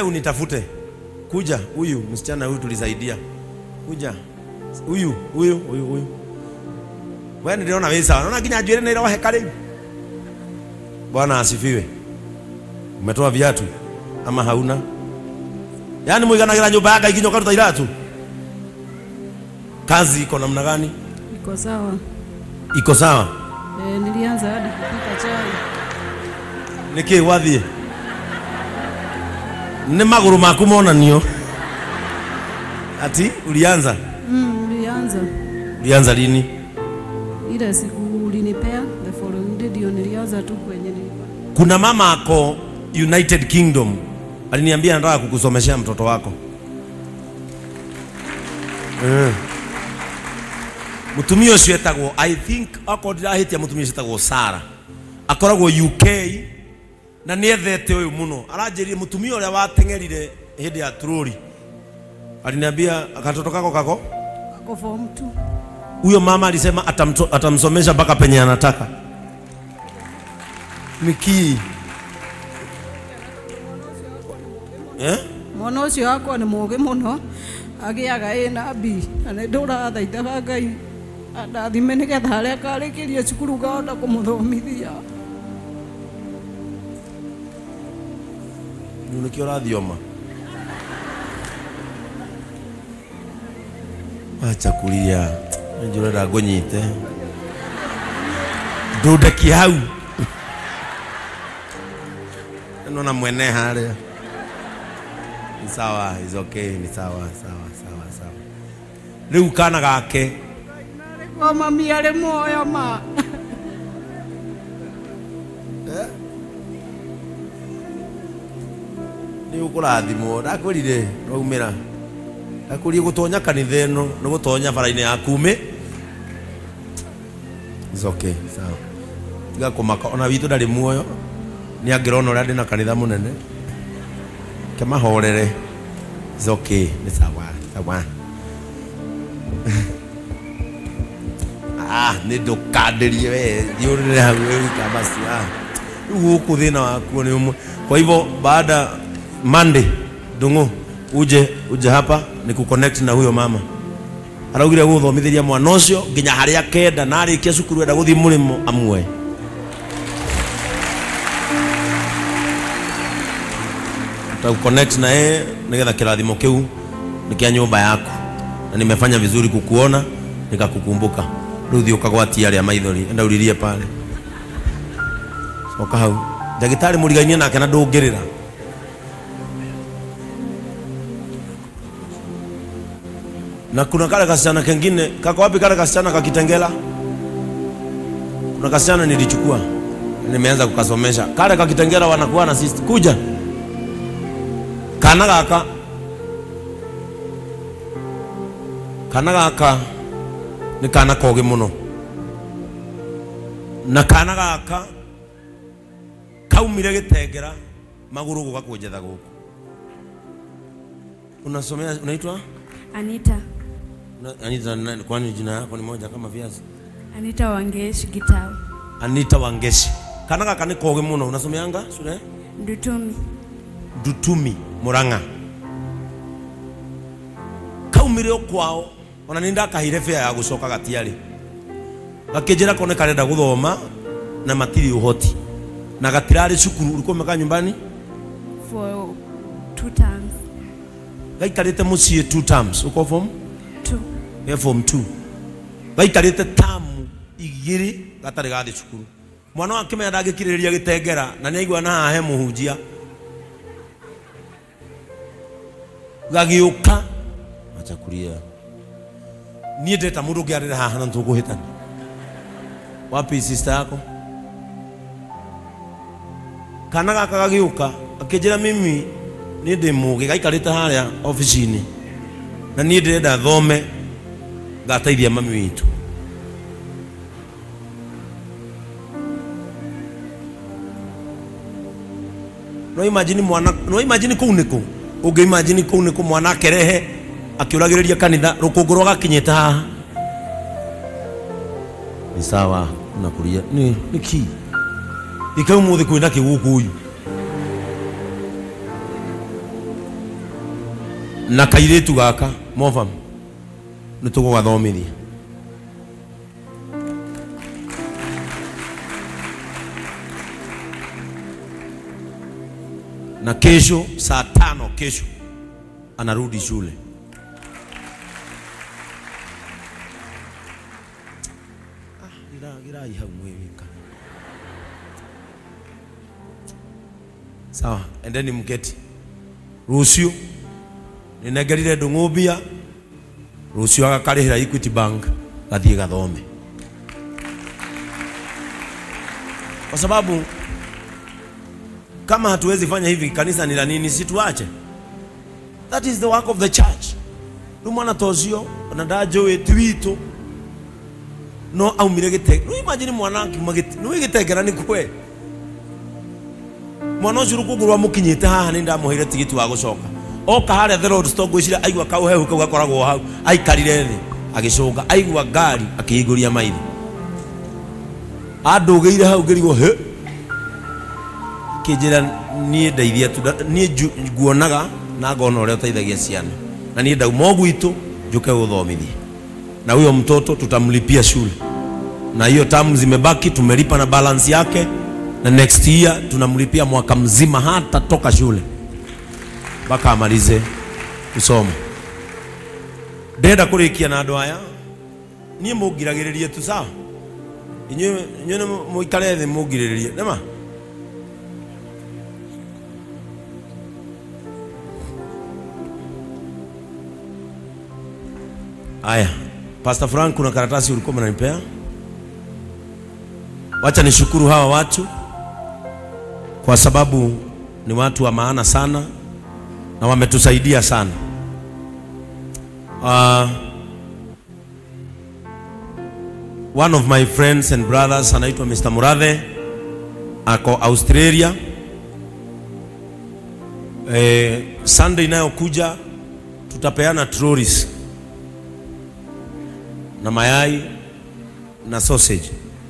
unitafute. Kuja huyu msichana huyu tulisaidia. Kuja. Huyu. Wewe niliona wewe sawa. Unaona kinya nywele na roho kale. Bwana asifiwe. Umetoa viatu ama hauna? Yaani muiganagira nyumba yako ikinyoka tutairatu. Kazi iko namna gani? Iko sawa. Iko sawa? Nilianza hadi kupika chai. Niki wathie. Ni maguru maku monanio. Ati ulianza? Nilianza. Ulianza lini? Ile siku ulinipea the following day ndio nilianza tu kwenye nilikuwa. Kuna mama ako United Kingdom aliniambia anataka kukusomeshea mtoto wako. Mutumio ucio etagwo, I think akorira hitia mutumio ucio etagwo Sara. Akoragwo UK na niethete uyu muno. Aranjirire mutumio uria watengerire hindi ya tururi. Aliniambia katoto kako kako form 2. Huyo mama alisema atamsomesha mpaka penye anataka. Niki mwana ucio wako ni muge muno agiaga ina bi ane ndura thaitaga Ngai ndathime nigetha haria karikirie cukuru gaonda kumuthomithia. Niki urathioma acha kulia njurenda ngonyite ndundeki hau nona mwene haria. Ni sawa, is okay, ni sawa. Riu kana gake kwa mami ale moyo ma ni ukurathimo ndakwirire raumira ndakurie gutonya kanitha eno no gutonya bara-ini yaku me. Is okay, sawa. Tiga kumaka ona witu ndari muoyo ni angirona uria ndina kanitha munene kemahorere. Is okay, ni sawa. Ni ndukandirie we ndiurire hau kabasi. Huku thina waku ni umwe. Kwa hivyo baada Monday Ndungu uje hapa ni kuconnect na huyo mama. Araugire guthomithiria mwana ucio nginya haria kenda na arikia cukuru enda guthii murimo amwe. Connect na yeye nigetha kirathimo kiu nikia nyumba yako na nimefanya vizuri kukuona nikakukumbuka. Ruthi ukagwatia aria maithori enda uririe pale soka hau ndagitari murigainie nake na ndungirira. Na kuna kale kasichana kengine kako wapi? Kale kasichana kakitengela, kuna kasichana nilichukua nimeanza kukasomesha. Kale kakitengela wanakuwa na sisi kuja kana gaka ni kana koge muno na kana gaka kaumire gitengera maguru guka kunjetha guku. Unasomea unaitwa Anita. Anita nani? Kwani jina yako ni moja kama viazi? Anita Wangeshi Gitau. Anita Wangeshi. Kana gaka ni koge muno. Unasomeanga shule? Ndutumi Muranga. Kaumire kwao ona ninda kahire fea ya gucoka gatiari. Gakijira kone karenda guthoma na matiri uhoti. Na gatirari cukuru ulikuwa umekaa nyumbani for 2 terms. Gaikarite mucie 2 terms. Uko form 2. Yeah, form 2. Gaikarite tamu igiri gatari gathi cukuru. Mwana wake me ndagikiriria gitengera na ni aigua na hahe muhunjia. Gagiuka acha kuria. Nie ndeta mundu ngiarira haha na tuguhitana. Wapi sister yako? Kana gaka gagiuka akijira mimi ni ndimuge gaikarite haria office-ini na ni ndenda thome gateithia mami witu. No imagine kuniko unge imagine kuniko mwana kerehe akiuragiriria kanitha rukunguru gakinyete haha. Ni sawa na kuria ni ki ikau muthi kwina kiguku uyu na kairetu gaka mofam nitugugathomithia na kesho saa 5 kesho anarudi shule. Sawa, endeni mketi. Rucio ninegerire ndung'ubia rucio agakarihira Equity Bank gathie gathome, kwa sababu kama hatuwezi fanya hivi kanisa ni la nini? Situache. That is the work of the church. Lumana tozio na dajo wetu no au mirege. No imagine mwanangu mageti no igitegera ni kwe mwana ucio kugurwa mukinyite haha ni ndamuhire tigiti wa gucoka oka haria the road stop gwicira aigwa kauhehu kau gakoragwo hau aikarire thi agicoka aigwa ngari akihinguria maitho andugeire hau ngirigo he kijira nie ndeithia tu nie nguonaga na ngona uria uteithagia ciana na nie ndauma gwitu njuke uthomithie na huyo mtoto tutamlipia shule na hiyo tamu zimebaki tumelipa na balance yake na next year tunamlipia mwaka mzima hata toka shule mpaka amalize kusoma. Ndenda kurikia na andu aya nie mungiragiririe tu sawa inye muikare thi mungiriririe nema. Aya, Pastor Frank kuna karatasi ulikuwa unanipea. Wacha nishukuru hawa watu kwa sababu ni watu wa maana sana na wametusaidia sana. One of my friends and brothers anaitwa Mr. Murathe ako Australia. Sunday inayokuja tutapeana trolleys na mayai na sausage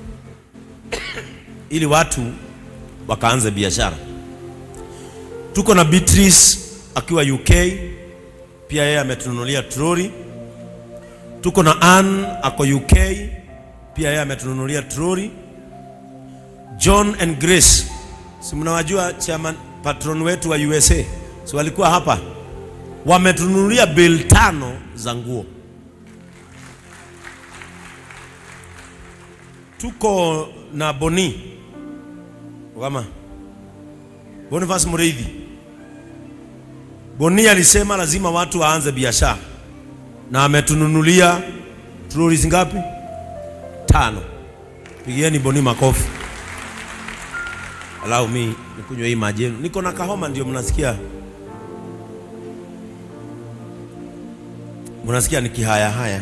ili watu wakaanze biashara. Tuko na Beatrice akiwa UK, pia yeye ametununulia trolley. Tuko na Ann ako UK, pia yeye ametununulia trolley. John and Grace, si mnawajua chairman patron wetu wa USA, si walikuwa hapa, wametununulia bill 5 za nguo. Tuko na Boni kama Boniface Mureithi. Boni alisema lazima watu waanze biashara na ametununulia trolleys ngapi? 5. Pigieni Boni makofi. Allow me nikunywe hii maji. Niko na kahoma ndio mnasikia. Mnasikia nikihaya haya.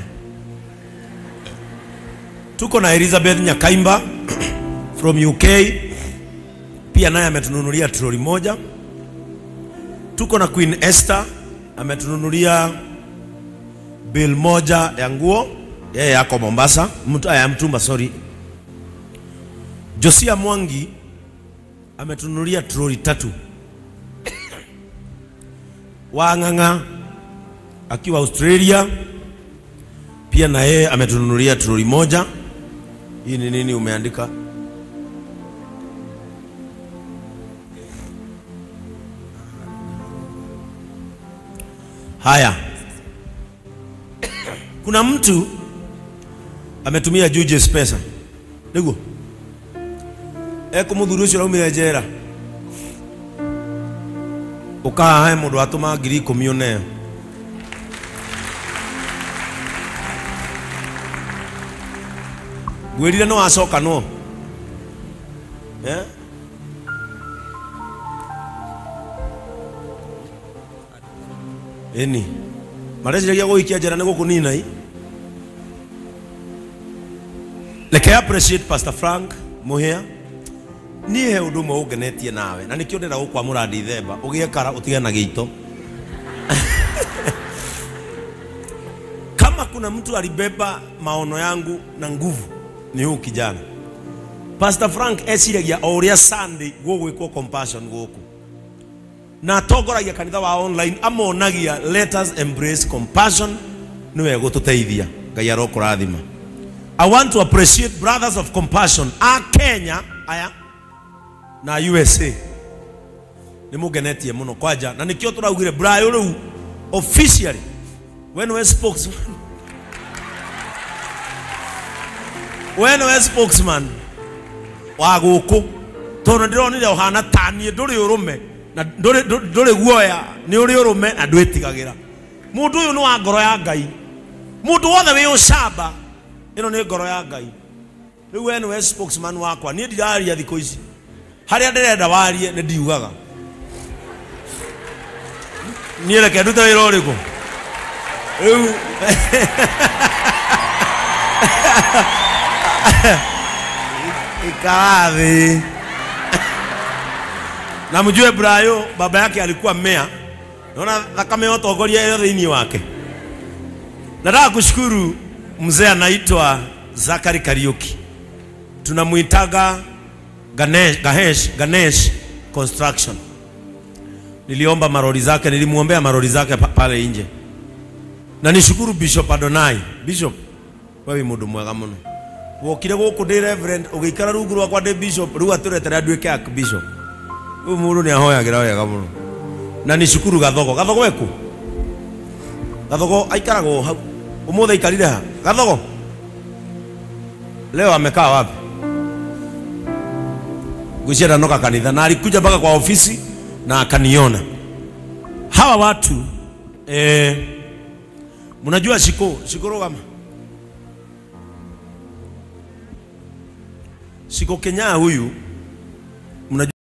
Tuko na Elizabeth Nyakaimba from UK, pia naye ametununulia trolley moja. Tuko na Queen Esther ametununulia bill moja ya nguo, yeye yako Mombasa, Mtumba sorry. Josia Mwangi ametununulia trolley 3. Wanganga akiwa Australia, pia na yeye ametununulia trolley moja. Hii ni nini umeandika? Haya. Kuna mtu ametumia Jujes pesa. Ndugu. Muthuri ucio raumire njera. Ukaha he mundu atuma 10,000 oneyo. Gwirire no acoka no. Eni mareciria guikia njera ni gukunina i. Leke appreciate Pastor Frank Muhia. Ni he undu mo ugenetie nawe na nikio ndira gukwamura Dithemba ugiekara utige na giito. Kama kuna mtu alibeba maono yangu na nguvu ni huyu kijana Pastor Frank esiragia oria Sunday gugwikwo compassion guku na togoragia kanitha wa online amonagia let us embrace compassion niwe gututeithia Ngai arokurathima. I want to appreciate brothers of compassion a Kenya aya na USA nimugenetie muno kwaja na nikio turaugire Brian riu officially when we spokesman wa guku tono ndironire ohana tanie nduri urume na nduri guoya ni uri urume na ndwitigagira mundu uyu ni wa ngoro ya Ngai mundu wothe wi ucamba ino ni ngoro ya Ngai riu we spokesman wakwa ni ndiraria thiko ici haria ndirenda warie ni ndiugaga ni reke ndute wira uriku riu ikathi na mjue Brayo baba yake alikuwa mmea. Naona thakame yote ogoria yote ini wake. Nataka kushukuru mzee anaitwa Zakari Kariuki. Tunamuitaga Ganesh Construction. Niliomba maroli zake, nilimuombea maroli zake pale nje. Na nishukuru Bishop Adonai. Bishop, wewe mundu mwega muno. Wokire guku ndi reverend ugikara rungu rwakwa ndi bishop riu aturetera anduike ak bishop. Uyu mundu ni ahoyagira wega muno. Na nishukuru Gathogo weku. Gathogo aikarago hau. Umuthe ikarire ha. Gathogo. Leo amekaa wapi? Gushera noka kanitha na alikuja mpaka kwa ofisi na akaniona. Hawa watu mnajua Shiko kama Shiko Kenya huyu mnajua